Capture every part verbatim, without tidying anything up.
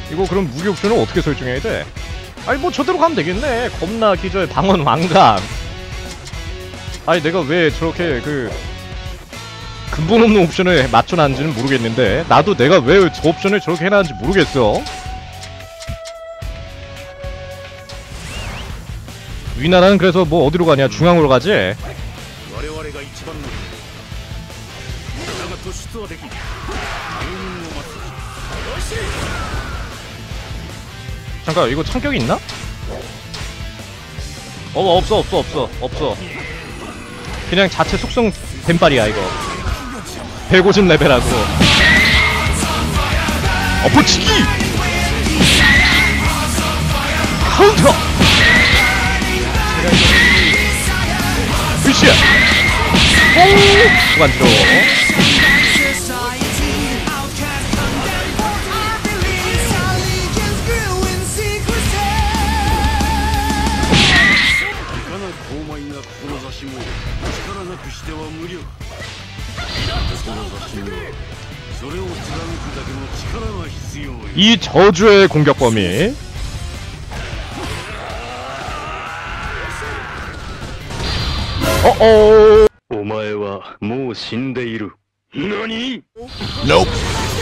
이거 그럼 무기 옵션을 어떻게 설정해야 돼? 아니 뭐 저대로 가면 되겠네. 겁나 기절 방언 왕감. 아니 내가 왜 저렇게 그 근본 없는 옵션을 맞춰놨는지는 모르겠는데 나도 내가 왜 저 옵션을 저렇게 해놨는지 모르겠어. 위나라는 그래서 뭐 어디로 가냐? 중앙으로 가지? 잠깐 이거 창격이 있나? 어 없어 없어 없어 없어. 그냥 자체 속성 뱀빨이야 이거. 백오십 레벨하고 엎어치기! 카운터! 푸시야! 오! 수관지로 이 저주의 공격 범위. 어어. 오마에와 모 신데이루. 너니? Nope.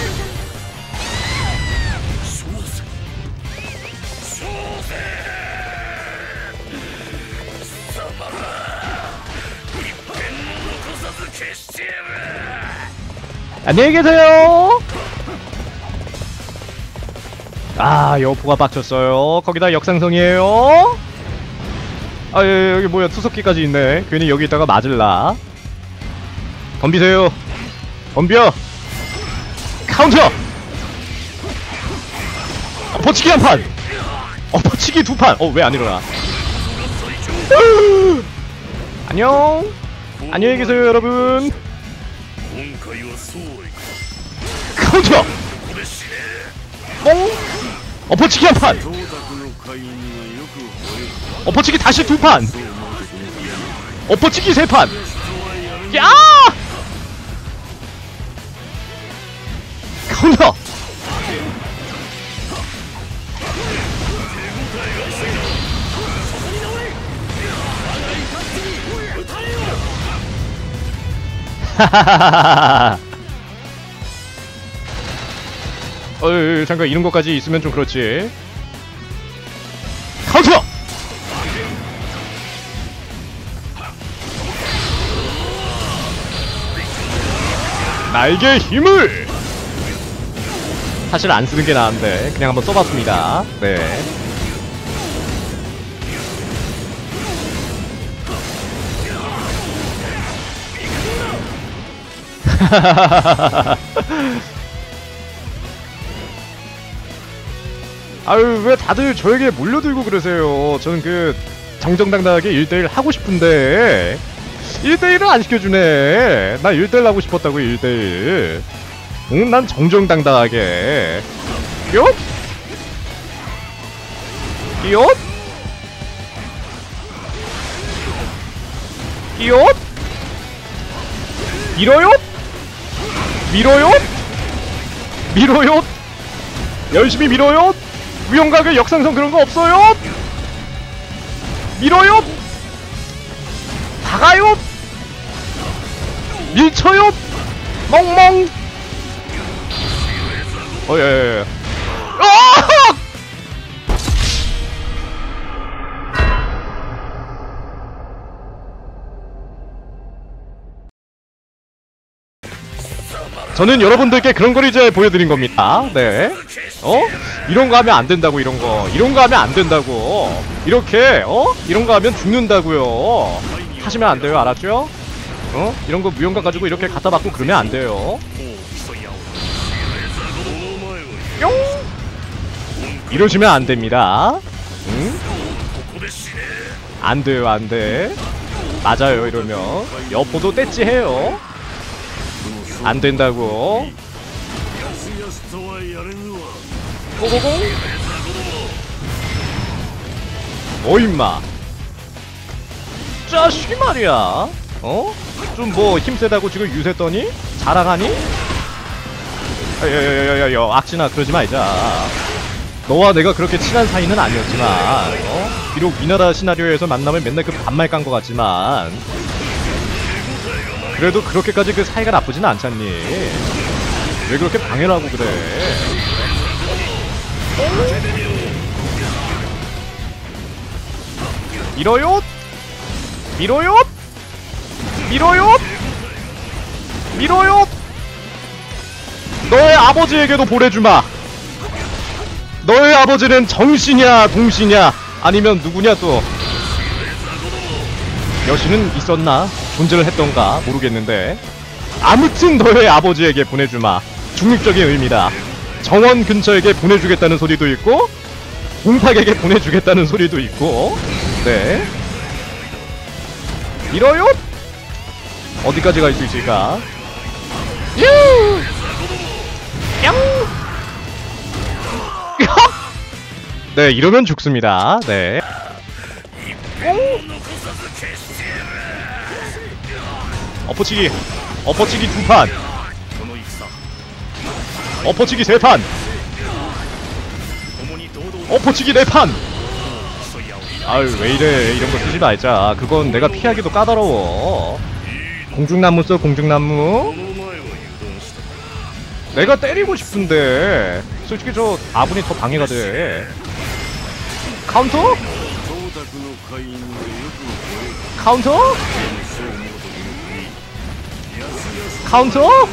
안녕히 계세요. 아 여포가 빡쳤어요. 거기다 역상성이에요. 아 예, 여기 뭐야 투석기까지 있네. 괜히 여기 있다가 맞을라. 덤비세요. 덤벼. 카운터. 엎어치기 한 판. 엎어치기 두 판. 어 왜 안 일어나? 안녕. 안녕히 계세요 여러분. 카운터. 뽕. 엎어치기 한 판. 엎어치기 다시 두 판. 엎어치기 세 판. 야! 카운터. 하하하하하. 어이 잠깐 이런 것까지 있으면 좀 그렇지. 카운터! 나에게 힘을! 사실 안 쓰는 게 나은데 그냥 한번 써봤습니다. 네. 아유 왜 다들 저에게 몰려들고 그러세요. 저는 그 정정당당하게 일 대일 하고 싶은데 일 대일을 안 시켜주네. 나 일 대일 하고 싶었다고. 일 대일. 응, 난 정정당당하게 끼옷? 끼옷? 끼옷? 밀어요? 밀어요? 밀어요? 열심히 밀어요? 위험각의 역상성 그런 거 없어요? 밀어요? 다가요? 밀쳐요? 멍멍! 어, 예, 예, 예. 아! 저는 여러분들께 그런 걸 이제 보여드린 겁니다. 네. 어? 이런 거 하면 안 된다고, 이런 거. 이런 거 하면 안 된다고. 이렇게, 어? 이런 거 하면 죽는다고요. 하시면 안 돼요. 알았죠? 어? 이런 거 무용각 가지고 이렇게 갖다 받고 그러면 안 돼요. 뿅! 이러시면 안 됩니다. 응? 안 돼요, 안 돼. 맞아요, 이러면. 여포도 떼찌해요. 안 된다고. 고고고. 뭐 임마. 자식이 말이야. 어? 좀 뭐 힘세다고 지금 유세떠니? 자랑하니? 야야야야야 악진아 그러지 말자. 너와 내가 그렇게 친한 사이는 아니었지만 어? 비록 위나라 시나리오에서 만나면 맨날 그 반말 깐 것 같지만 그래도 그렇게까지 그 사이가 나쁘진 않잖니. 왜 그렇게 방해를 하고 그래? 밀어요? 밀어요? 밀어요? 밀어요? 너의 아버지에게도 보내주마. 너의 아버지는 정신이야 동신이야 아니면 누구냐 또. 여신은 있었나? 존재를 했던가 모르겠는데 아무튼 너의 아버지에게 보내주마. 중립적인 의미다. 정원 근처에게 보내주겠다는 소리도 있고 공탁에게 보내주겠다는 소리도 있고. 네 밀어요? 어디까지 갈 수 있을까? 유! 양! 네, 이러면 죽습니다. 네. 엎어치기! 엎어치기 두 판! 엎어치기 세 판! 엎어치기 네 판! 아유, 왜 이래. 이런 거 쓰지 말자. 그건 내가 피하기도 까다로워. 공중나무 써, 공중나무? 내가 때리고 싶은데 솔직히 저 아군이 더 방해가 돼. 카운터? 카운터? 카운터?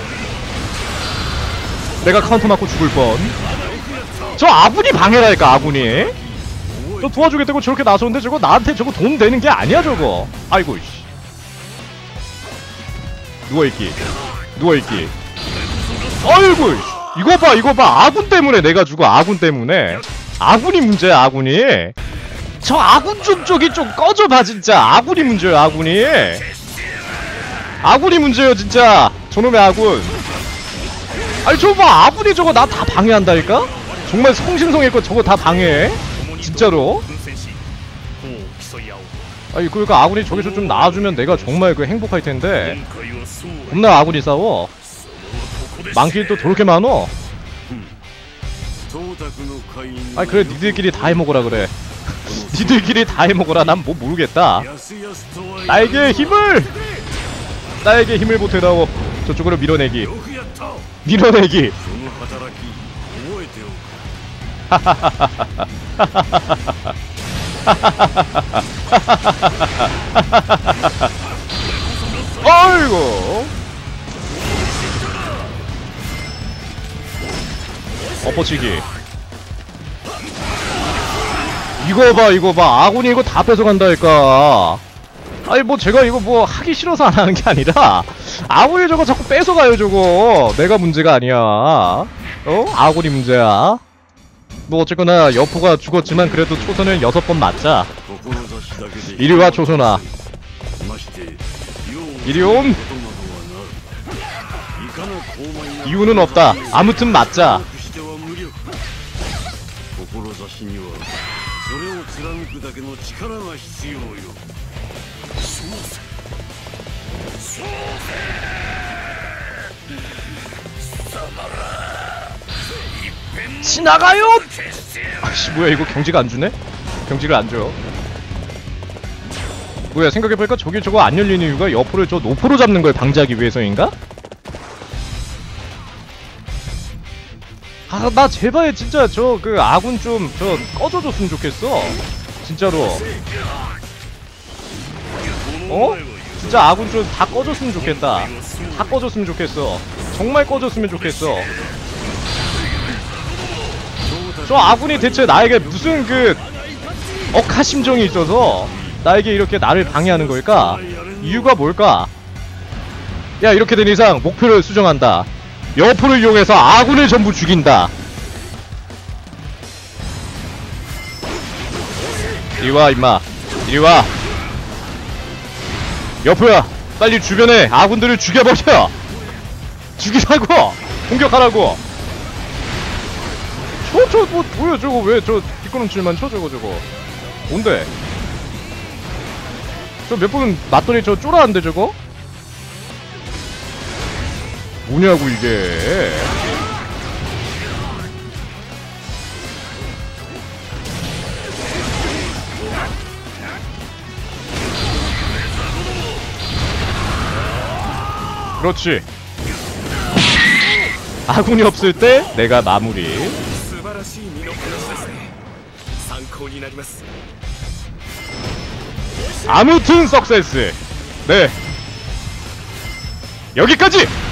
내가 카운터 맞고 죽을 뻔. 저 아군이 방해랄까 아군이? 저 도와주겠다고 저렇게 나서는데 저거 나한테 저거 돈 되는 게 아니야 저거. 아이고 씨. 누워있기 누워있기. 아이고 이거 봐 이거 봐. 아군 때문에 내가 죽어. 아군 때문에. 아군이 문제야 아군이. 저 아군 좀 저기 좀 꺼져봐 진짜. 아군이 문제야 아군이. 아군이 문제예요 진짜. 저놈의 아군. 아니 저거 봐. 아군이 저거 나 다 방해한다니까? 정말 성심성의껏 저거 다 방해해 진짜로. 아니 그러니까 아군이 저기서 좀 나와주면 내가 정말 그 행복할텐데 겁나 아군이 싸워. 많긴 또 저렇게 많어. 아니 그래 니들끼리 다 해먹으라 그래. 니들끼리 다 해먹으라. 난 뭐 모르겠다. 나에게 힘을! 나에게 힘을 보태다오. 저쪽으로 밀어내기. 밀어내기. 아이고 엎어치기. 이거 봐 이거 봐. 아군이 이거 다 뺏어간다니까. 아니 뭐 제가 이거 뭐 하기 싫어서 안 하는 게 아니라 아군이 저거 자꾸 뺏어가요 저거. 내가 문제가 아니야. 어? 아군이 문제야. 뭐 어쨌거나 여포가 죽었지만 그래도 초선을 여섯 번 맞자. 이리와 초선아. 이리옴. 이유는 없다. 아무튼 맞자. 지나가요! 아씨 뭐야 이거 경지가 안 주네? 경지를 안 줘. 뭐야 생각해보니까 저기 저거 안 열리는 이유가 여포를 저 노포로 잡는 걸 방지하기 위해서인가? 아 나 제발 진짜 저 그 아군 좀 저 꺼져줬으면 좋겠어 진짜로. 어? 진짜 아군 좀 다 꺼졌으면 좋겠다. 다 꺼졌으면 좋겠어. 정말 꺼졌으면 좋겠어. 저 아군이 대체 나에게 무슨 그 억하심정이 있어서 나에게 이렇게 나를 방해하는 걸까? 이유가 뭘까? 야 이렇게 된 이상 목표를 수정한다. 여포를 이용해서 아군을 전부 죽인다. 이리와 임마. 이리와. 여포야 빨리 주변에 아군들을 죽여버려. 죽이라고. 공격하라고. 저, 저, 뭐, 뭐야, 저거, 왜, 저, 뒷걸음질만 쳐, 저거, 저거. 뭔데? 저 몇 번 맞더니 저 쫄아한데, 저거? 뭐냐고, 이게. 그렇지. 아군이 없을 때 내가 마무리. 素晴らしい身のこなしですね参考になります 아무튼 석세스. 네. 여기까지.